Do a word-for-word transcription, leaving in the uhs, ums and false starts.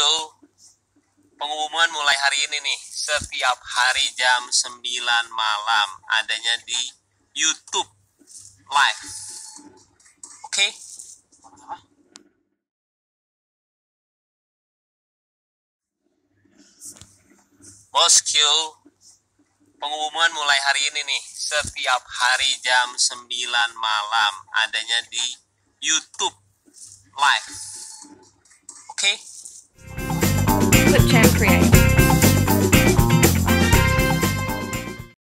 Bosku, pengumuman mulai hari ini nih, setiap hari jam sembilan malam adanya di YouTube Live. Oke? Okay? Bosku, pengumuman mulai hari ini nih, setiap hari jam sembilan malam adanya di YouTube Live. Oke? Okay? Clip Champ Create.